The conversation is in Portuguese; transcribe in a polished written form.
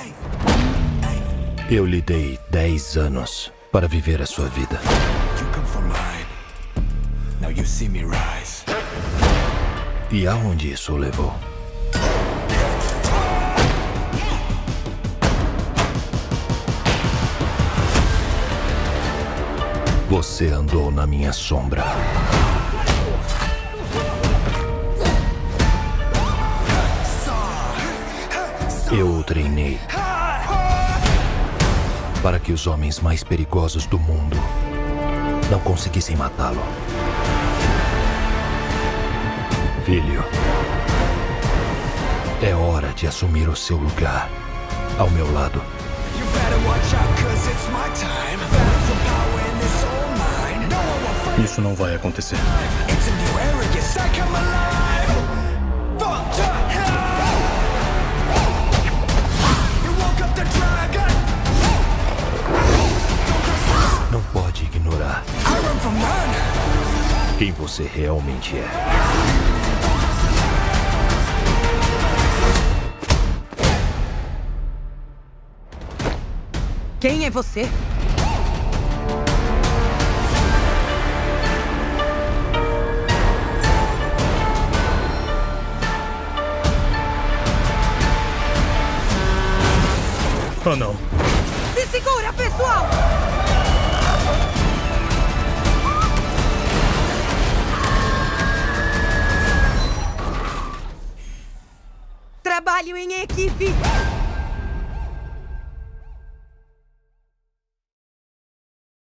Eu lhe dei 10 anos para viver a sua vida. E aonde isso o levou? Você andou na minha sombra. Eu o treinei para que os homens mais perigosos do mundo não conseguissem matá-lo. Filho, é hora de assumir o seu lugar ao meu lado. Isso não vai acontecer. Não pode ignorar quem você realmente é. Quem é você? Oh, não. Se segura, pessoal! Trabalho em equipe!